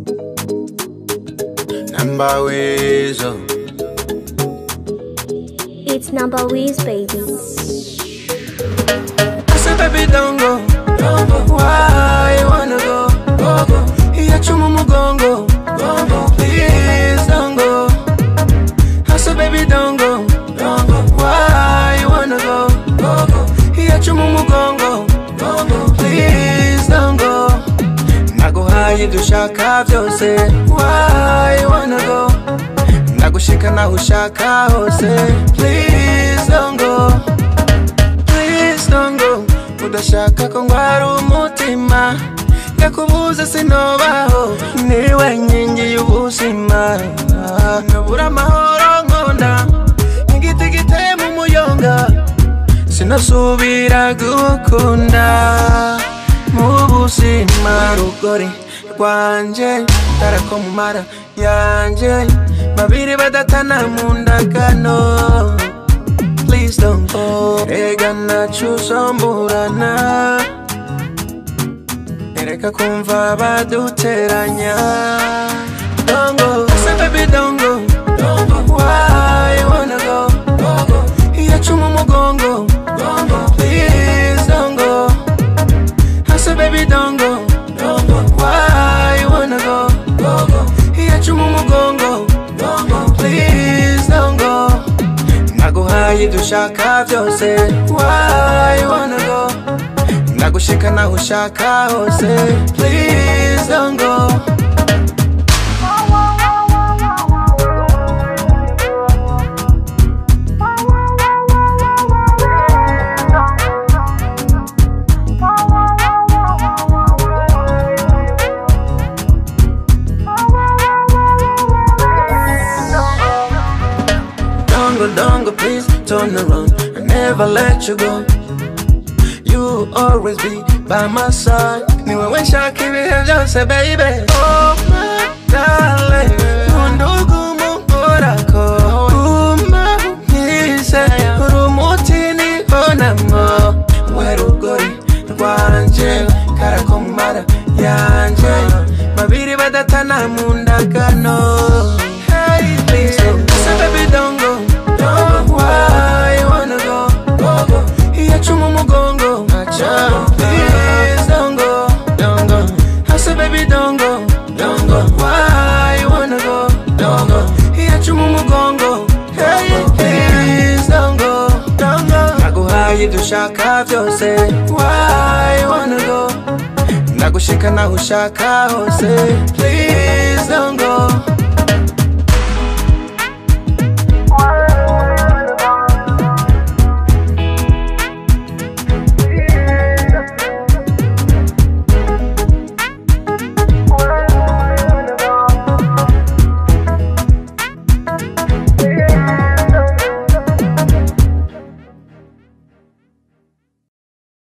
Number ways, oh. It's Number Wiz, baby. I said, baby, don't go. Why you wanna go? Here, chumu gongo. Please don't go. I said, baby, don't go. Why you wanna go? Here, chumu gongo. Please don't go. Naguhaye dushaka vyose. Why you wanna go? Nagushika na ushaka hose. Please don't go. Please don't go. Udashaka ko ngwara umutima. Ndakubuza sinobaho. Niwe nkingi y'ubuzima. Nabura amahoro nkunda. Igiti giteye mu muyonga. Sinasubira gukunda. Mu buzima rugori rwanje. Tarako mu mara yanje. Babiri badatana mu ndagano. Please don't go. Erega nacuzomburana. Ereka kumva baduteranya. Don't go. I said baby don't go. Why you wanna go? Iya chuma mugongo. Please don't go. I said baby don't go. Why you wanna go? Iya chuma mugongo. Please don't go. Naguhaye dushaka vyose. Why you wanna go? Nagushika na ushaka hose. Please don't go. Don't go, please turn around. I never let you go. You always be by my side. Niwe wensha kibihe vyose baby. Oh my darling, ndugu mungorako. Uma nise urumuti nibonamo. Werugori rwanje karako mu mara yanje. Babiri badatana mu ndagano. Hey please don't say baby don't go. Why you wanna go? Here chuma mugongo. Please don't go. I said baby don't go. Why you wanna go? Here chuma mugongo. Hey, please don't go. Naguhaye dushaka vyose. Why you wanna go? Nagushika na ushaka hose. Please